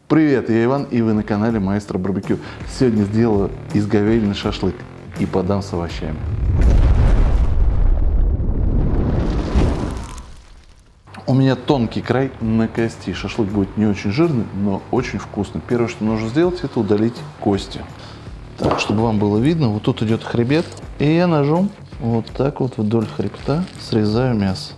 Привет, я Иван, и вы на канале Маэстро Барбекю. Сегодня сделаю из говядины шашлык и подам с овощами. У меня тонкий край на кости. Шашлык будет не очень жирный, но очень вкусный. Первое, что нужно сделать, это удалить кости. Так, чтобы вам было видно, вот тут идет хребет. И я ножом вот так вот вдоль хребта срезаю мясо.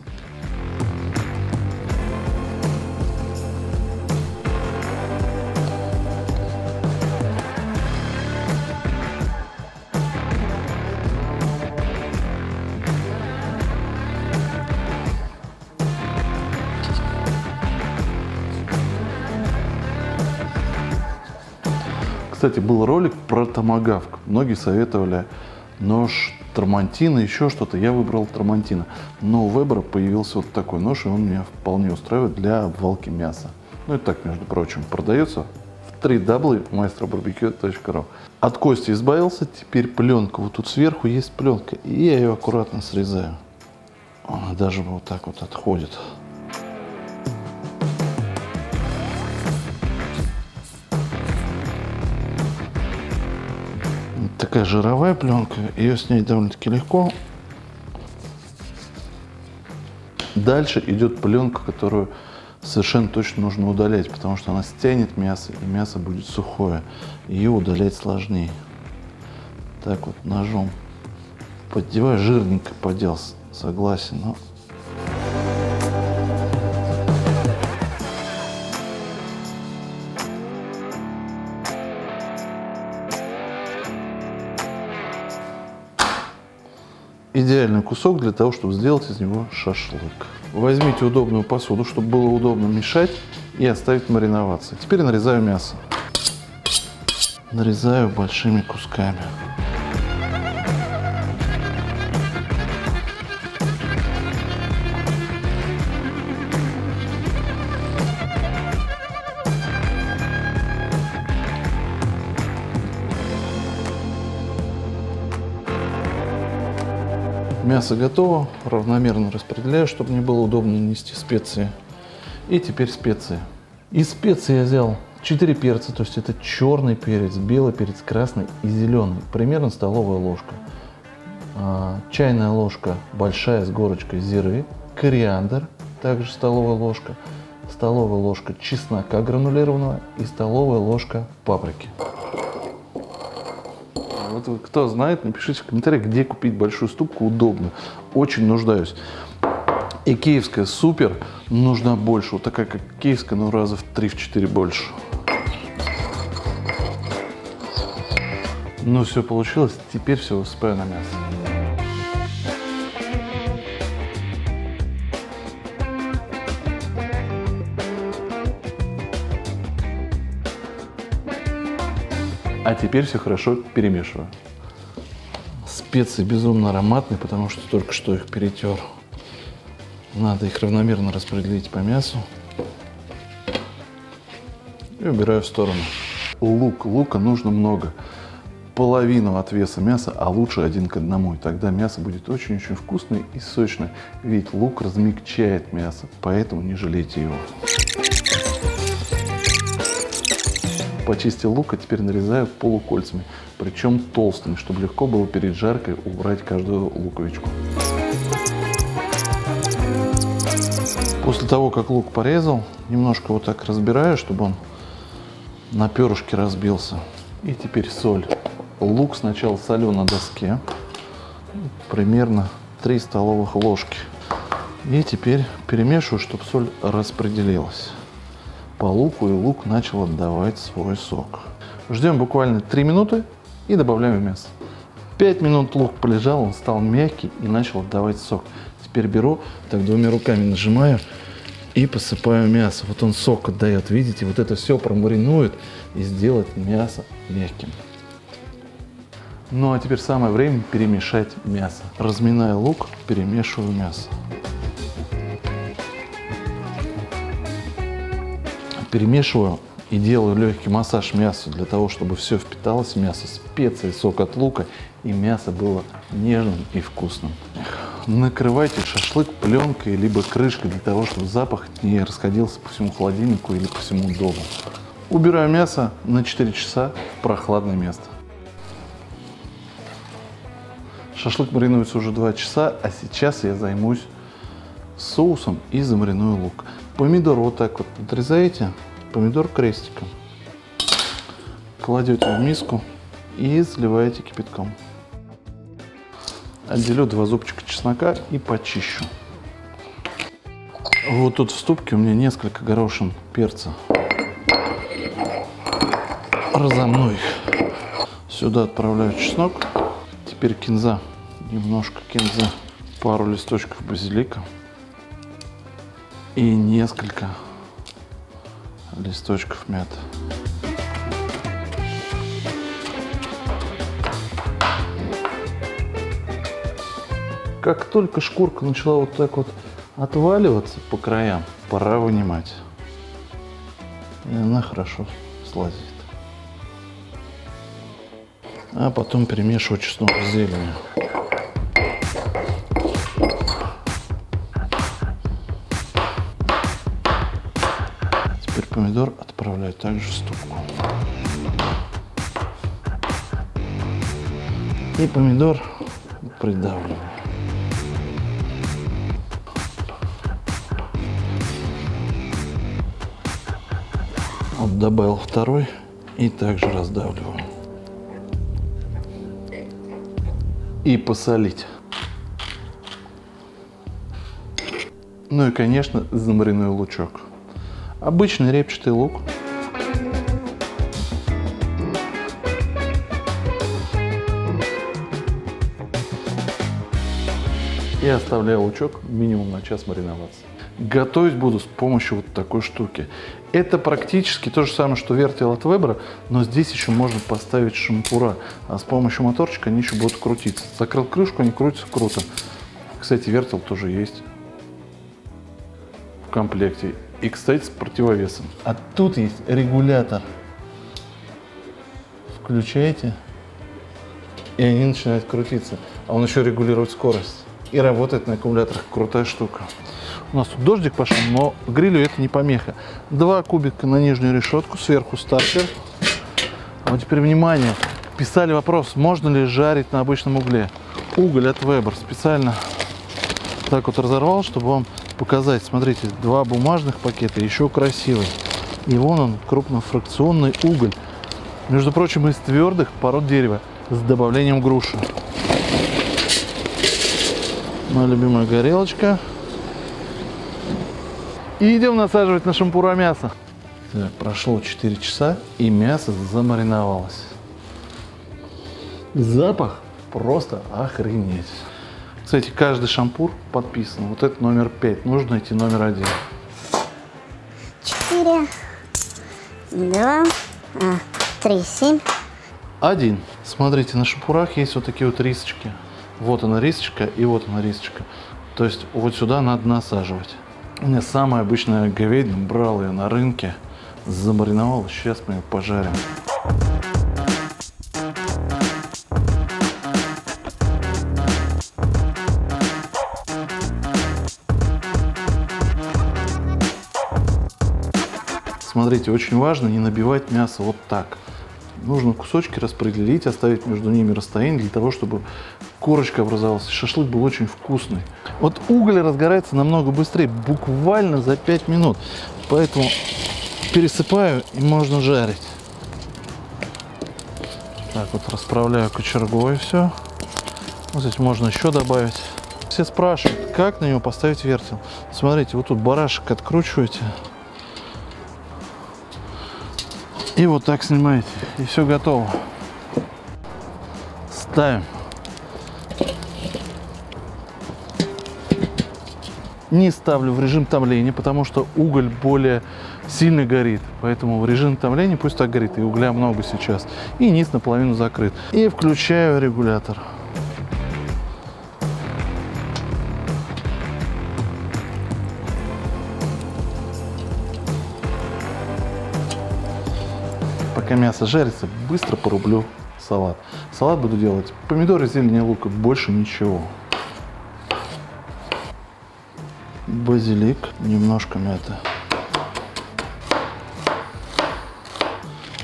Кстати, был ролик про томагавк. Многие советовали нож Трамонтина, еще что-то. Я выбрал Трамонтина. Но у Вебера появился вот такой нож, и он меня вполне устраивает для обвалки мяса. Ну и так, между прочим, продается в www.maestrobarbecue.ru. От кости избавился, теперь пленка. Вот тут сверху есть пленка, и я ее аккуратно срезаю. Она даже вот так вот отходит. Такая жировая пленка, ее снять довольно-таки легко. Дальше идет пленка, которую совершенно точно нужно удалять, потому что она стянет мясо, и мясо будет сухое. Ее удалять сложнее. Так вот ножом поддеваю, жирненько подел, согласен, но... Идеальный кусок для того, чтобы сделать из него шашлык. Возьмите удобную посуду, чтобы было удобно мешать, и оставить мариноваться. Теперь нарезаю мясо. Нарезаю большими кусками. Мясо готово, равномерно распределяю, чтобы мне было удобно нести специи. И теперь специи. Из специй я взял 4 перца, то есть это черный перец, белый перец, красный и зеленый. Примерно столовая ложка. Чайная ложка большая с горочкой зиры. Кориандр, также столовая ложка чеснока гранулированного и столовая ложка паприки. Вот кто знает, напишите в комментариях, где купить большую ступку удобно. Очень нуждаюсь. Икеевская супер, нужна больше. Вот такая, как киевская, но раза в 3-4 больше. Ну, все получилось. Теперь все высыпаю на мясо. А теперь все хорошо перемешиваю. Специи безумно ароматные, потому что только что их перетер. Надо их равномерно распределить по мясу. И убираю в сторону. Лука нужно много. Половину от веса мяса, а лучше 1 к 1. И тогда мясо будет очень-очень вкусное и сочное. Ведь лук размягчает мясо, поэтому не жалейте его. Почистил лук, а теперь нарезаю полукольцами, причем толстыми, чтобы легко было перед жаркой убрать каждую луковичку. После того, как лук порезал, немножко вот так разбираю, чтобы он на перышке разбился. И теперь соль. Лук сначала солю на доске, примерно 3 столовых ложки. И теперь перемешиваю, чтобы соль распределилась по луку, и лук начал отдавать свой сок. Ждем буквально 3 минуты и добавляем мясо. 5 минут лук полежал, он стал мягкий и начал отдавать сок. Теперь беру, так 2 руками нажимаю и посыпаю мясо. Вот он сок отдает, видите, вот это все промаринует и сделает мясо мягким. Ну а теперь самое время перемешать мясо. Разминаю лук, перемешиваю мясо. Перемешиваю и делаю легкий массаж мясу для того, чтобы все впиталось в мясо, специи, сок от лука, и мясо было нежным и вкусным. Накрывайте шашлык пленкой либо крышкой для того, чтобы запах не расходился по всему холодильнику или по всему дому. Убираю мясо на 4 часа в прохладное место. Шашлык маринуется уже 2 часа, а сейчас я займусь соусом и замариную лук. Помидор вот так вот отрезаете, помидор крестиком. Кладете в миску и заливаете кипятком. Отделю 2 зубчика чеснока и почищу. Вот тут в ступке у меня несколько горошин перца. Разомну их. Сюда отправляю чеснок. Теперь кинза. Немножко кинзы. Пару листочков базилика. И несколько листочков мяты. Как только шкурка начала вот так вот отваливаться по краям, пора вынимать. И она хорошо слазит. А потом перемешивать чеснок с зеленью. Теперь помидор отправляю также в ступку. И помидор придавливаю. Вот добавил второй и также раздавливаю. И посолить. Ну и, конечно, замариную лучок. Обычный репчатый лук. И оставляю лучок минимум на час мариноваться. Готовить буду с помощью вот такой штуки. Это практически то же самое, что вертел от Вебера, но здесь еще можно поставить шампура. А с помощью моторчика они еще будут крутиться. Закрыл крышку, они крутятся круто. Кстати, вертел тоже есть в комплекте. И, кстати, с противовесом. А тут есть регулятор. Включаете, и они начинают крутиться. А он еще регулирует скорость. И работает на аккумуляторах. Крутая штука. У нас тут дождик пошел, но грилю это не помеха. 2 кубика на нижнюю решетку, сверху стартер. А вот теперь внимание. Писали вопрос, можно ли жарить на обычном угле. Уголь от Weber специально так вот разорвал, чтобы вам показать. Смотрите, 2 бумажных пакета, еще красивый. И вон он, крупнофракционный уголь. Между прочим, из твердых пород дерева с добавлением груши. Моя любимая горелочка. И идем насаживать на шампура мясо. Так, прошло 4 часа, и мясо замариновалось. Запах просто охренеть. Кстати, каждый шампур подписан. Вот это номер 5. Нужно найти номер 1. 4, 2, 3, 7. 1. Смотрите, на шампурах есть вот такие вот рисочки. Вот она рисочка и вот она рисочка. То есть вот сюда надо насаживать. У меня самая обычная говядина, брал ее на рынке, замариновал, сейчас мы ее пожарим. Смотрите, очень важно не набивать мясо вот так. Нужно кусочки распределить, оставить между ними расстояние для того, чтобы корочка образовалась. Шашлык был очень вкусный. Вот уголь разгорается намного быстрее, буквально за 5 минут. Поэтому пересыпаю и можно жарить. Так вот расправляю кочергой все. Вот здесь можно еще добавить. Все спрашивают, как на него поставить вертел. Смотрите, вот тут барашек откручиваете. И вот так снимаете. И все готово. Ставим. Не ставлю в режим томления, потому что уголь более сильно горит. Поэтому в режим томления пусть так горит. И угля много сейчас. И низ наполовину закрыт. И включаю регулятор. Пока мясо жарится, быстро порублю салат. Салат буду делать помидоры, зелень и лук, больше ничего. Базилик, немножко мяты.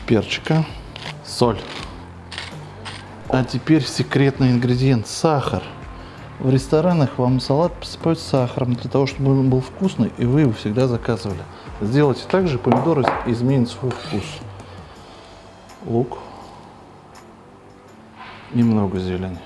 перчика, соль. А теперь секретный ингредиент – сахар. В ресторанах вам салат посыпают сахаром для того, чтобы он был вкусный, и вы его всегда заказывали. Сделайте так же, помидоры изменят свой вкус. Лук. Немного зелени.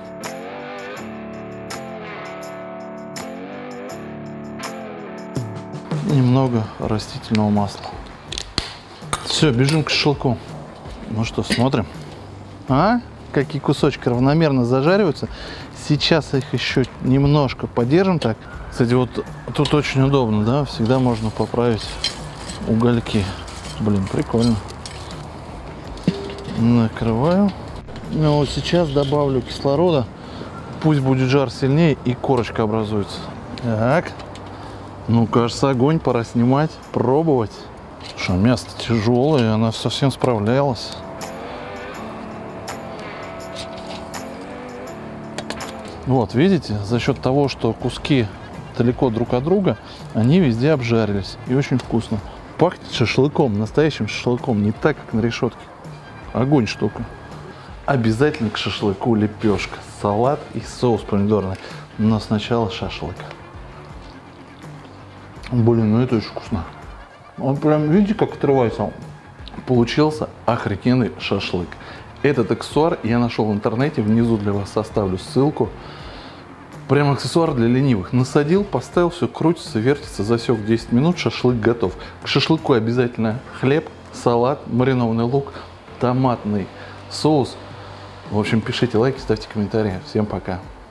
Немного растительного масла. Все, бежим к шашлыку. Ну что, смотрим. А? Какие кусочки равномерно зажариваются. Сейчас их еще немножко подержим так. Кстати, вот тут очень удобно, да? Всегда можно поправить угольки. Блин, прикольно. Накрываю. Ну вот сейчас добавлю кислорода. Пусть будет жар сильнее и корочка образуется. Так. Ну, кажется, огонь пора снимать, пробовать. Что, мясо тяжелое, она совсем справлялась. Вот, видите, за счет того, что куски далеко друг от друга, они везде обжарились. И очень вкусно. Пахнет шашлыком, настоящим шашлыком, не так, как на решетке. Огонь штука. Обязательно к шашлыку лепешка, салат и соус помидорный. Но сначала шашлык. Блин, ну это очень вкусно. Он прям, видите, как отрывается? Получился охрененный шашлык. Этот аксессуар я нашел в интернете, внизу для вас оставлю ссылку. Прям аксессуар для ленивых. Насадил, поставил, все крутится, вертится, засек 10 минут, шашлык готов. К шашлыку обязательно хлеб, салат, маринованный лук, томатный соус. В общем, пишите лайки, ставьте комментарии. Всем пока.